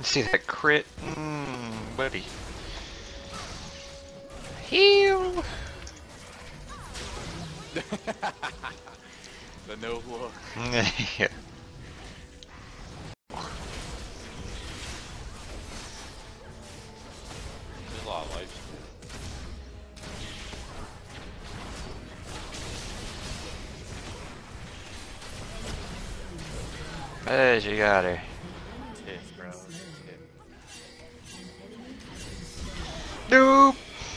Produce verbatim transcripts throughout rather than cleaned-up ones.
See that crit? Mmm, buddy. Heal! The no look. Yeah. There's a lot of life. Hey, you got her. Hit, bro. Hit. Nope!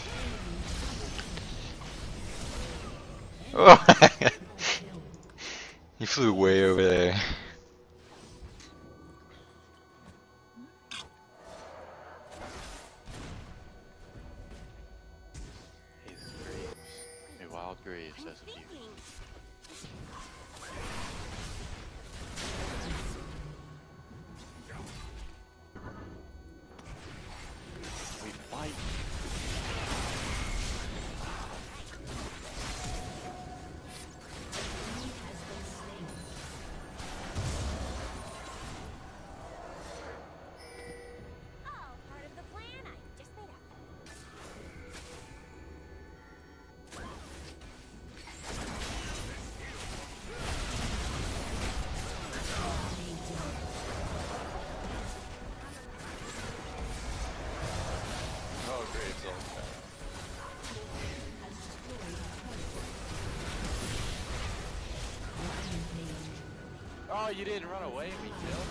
Oh. You flew way over there. He's Graves. A wild Graves, that's a beauty. We fight. Oh, Graves all the time. Oh, you didn't run away and be killed?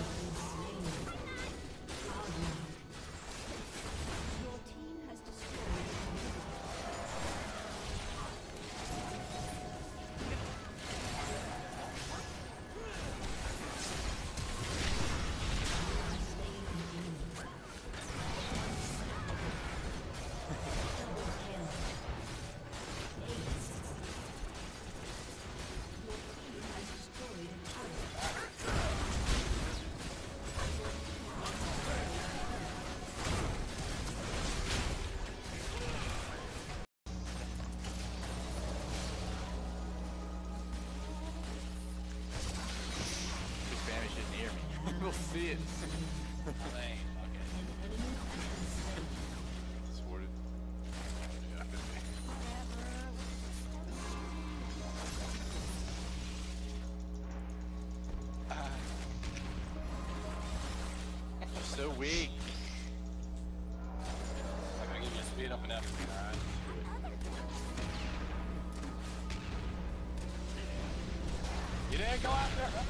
Spanish is near me. We'll see it. Sworded. Ah. I'm so weak. I'm gonna give you a speed up and up. Alright. You didn't go after her.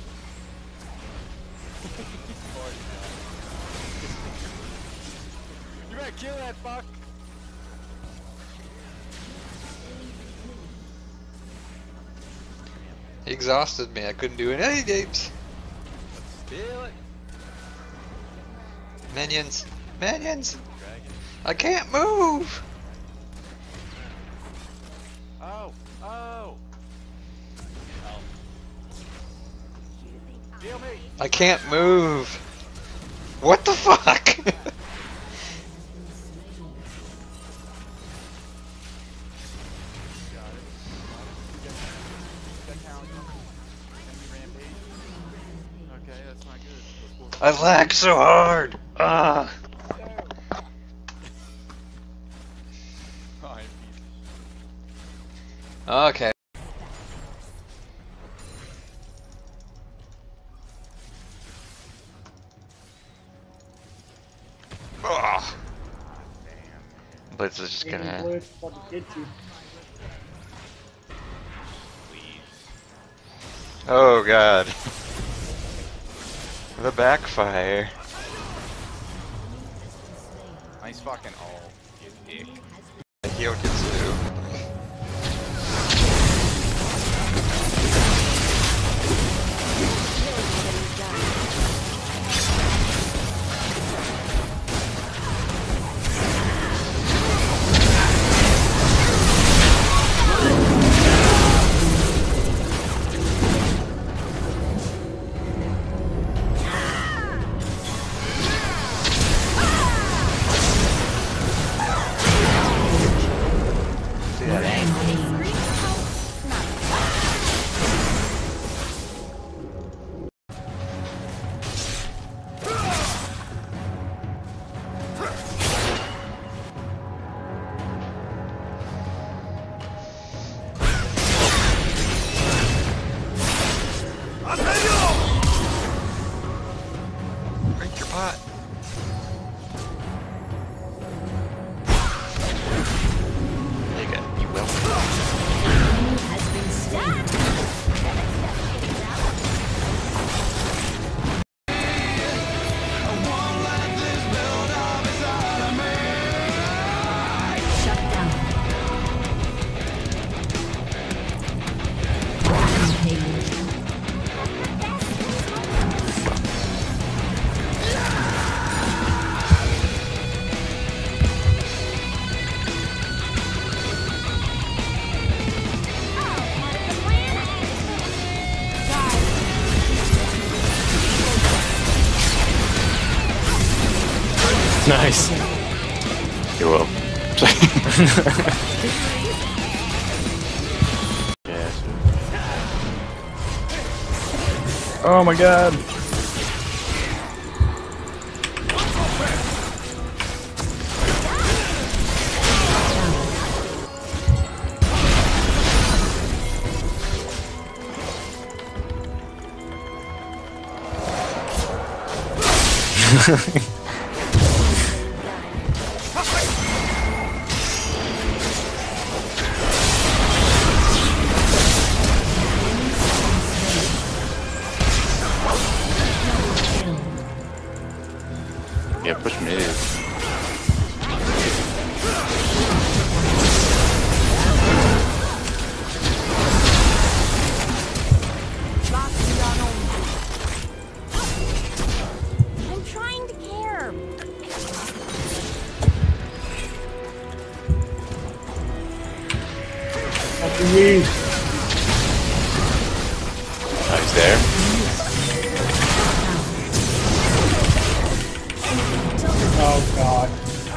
You better kill that fuck! He exhausted me, I couldn't do any games. Steal it! Minions! Minions! Dragon. I can't move! Oh! Oh! Heal me! I can't move! What the fuck? Okay, that's not good. I lag so hard! Ah! Okay. Oh. Blitz is just gonna. Blitz about to get you. Oh god. The backfire. Nice fucking all, you dick. Hyokitsu. Nice. You will. Yes. Oh my god. Yeah, push mid. I'm trying to care. Oh, he's there. Oh god.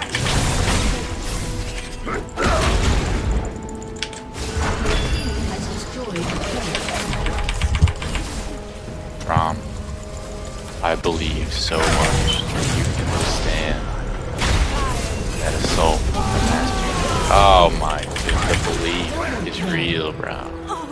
Rom, I believe so much that you can withstand that assault. Oh my, dude, the belief is real, bro.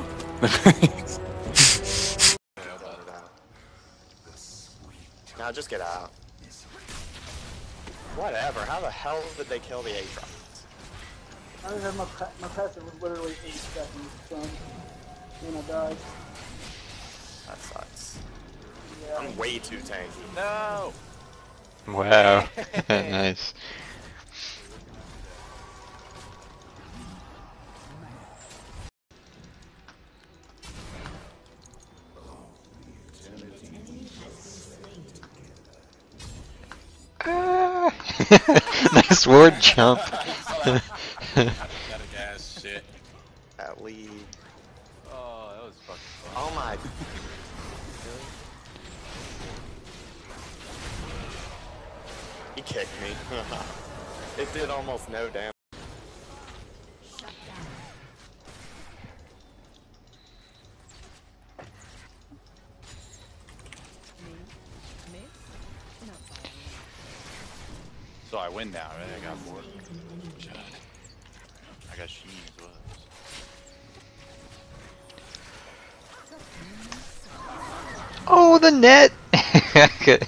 Now just get out. Whatever, how the hell did they kill the Aatrox? I don't have my pa my passive was literally eight seconds, son. When I died. That sucks. Yeah. I'm way too tanky. No! Wow. Nice. Ah. Nice ward jump. Got a gas shit. That lead. Oh, that was fucking fun. Oh my. He kicked me. It did almost no damage. So I win now, right? I got four. I got Sheen as well. Oh, the net! Good.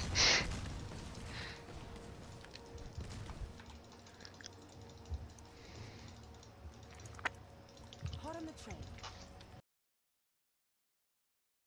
Hot on the train.